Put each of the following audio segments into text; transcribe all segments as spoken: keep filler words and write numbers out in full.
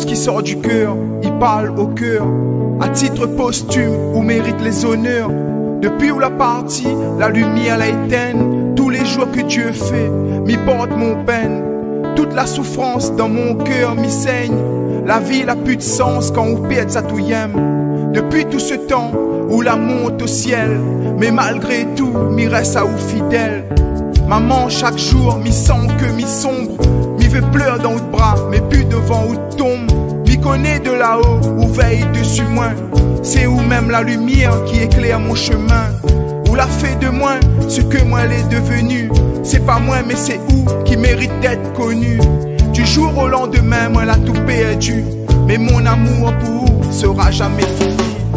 qui sort du cœur, il parle au cœur. À titre posthume, ou mérite les honneurs. Depuis où la partie, la lumière la éteint. Tous les jours que Dieu fait, m'y porte mon peine. Toute la souffrance dans mon cœur m'y saigne. La vie n'a plus de sens quand on perd sa touillem. Depuis tout ce temps où la monte au ciel, mais malgré tout, m'y reste à ou fidèle. Maman chaque jour m'y sent que m'y sombre. M'y veut pleurer dans le bras, mais plus devant où tombe. M'y connaît de là-haut, où veille dessus moi. C'est où même la lumière qui éclaire mon chemin. Où la fait de moi ce que moi elle est devenue. C'est pas moi mais c'est où qui mérite d'être connu. Du jour au lendemain moi elle a tout perdu. Mais mon amour pour vous sera jamais fini.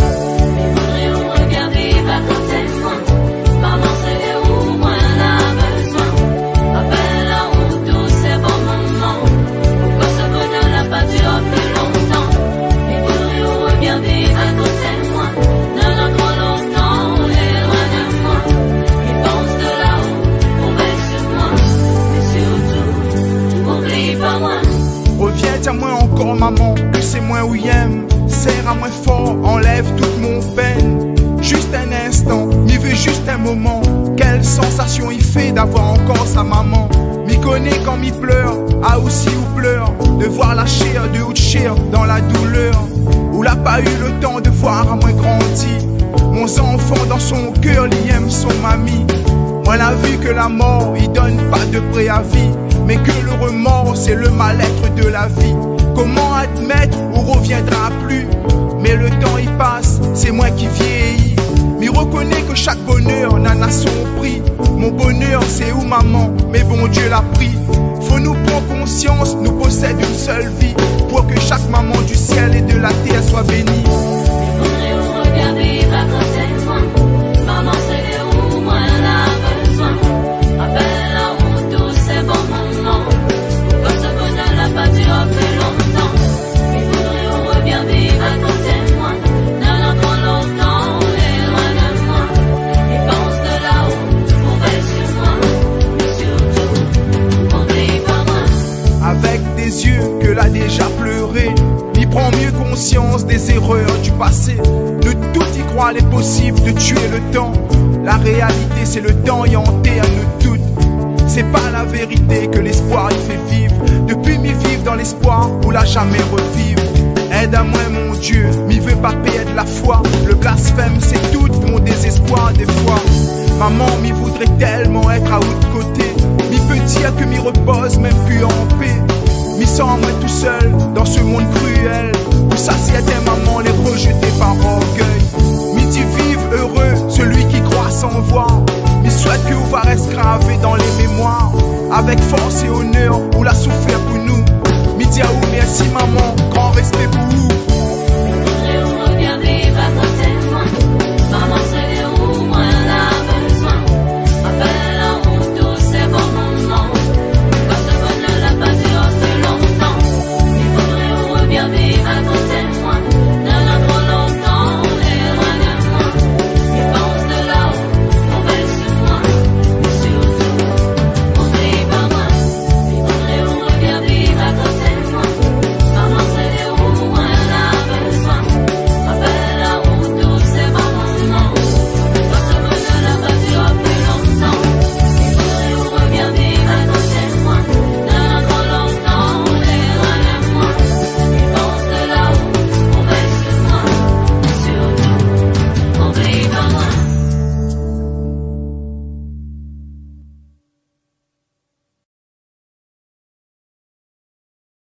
Reviens à moi encore maman, que c'est moi où y'aime. Serre à moi fort, enlève toute mon peine. Juste un instant, m'y veut juste un moment. Quelle sensation il fait d'avoir encore sa maman. M'y connaît quand m'y pleure, a aussi ou pleure. De voir la chair de haute chair dans la douleur. Où l'a pas eu le temps de voir à moi grandi. Mon enfant dans son cœur, il aime son mamie. Moi l'a vu que la mort, il donne pas de préavis. Mais que le remords, c'est le mal-être de la vie. Comment admettre ou reviendra plus? Mais le temps y passe, c'est moi qui vieillis. M'y reconnais que chaque bonheur n'en a son prix. Mon bonheur, c'est où maman, mais bon Dieu l'a pris. Faut nous prendre conscience, nous possède une seule vie. Pour que chaque maman du ciel et de la terre soit bénie. Avec des yeux que l'a déjà pleuré, m'y prend mieux conscience des erreurs du passé. De tout y croire est possible de tuer le temps. La réalité c'est le temps y enterre nous toutes. C'est pas la vérité que l'espoir y fait vivre. Depuis m'y vivre dans l'espoir ou la jamais revivre. Aide à moi mon Dieu, m'y veut pas perdre la foi. Le blasphème c'est tout mon désespoir des fois. Maman m'y voudrait tellement être à l'autre côté. M'y peut dire que m'y repose même plus en paix. M'y sens moi tout seul dans ce monde cruel. Où ça c'est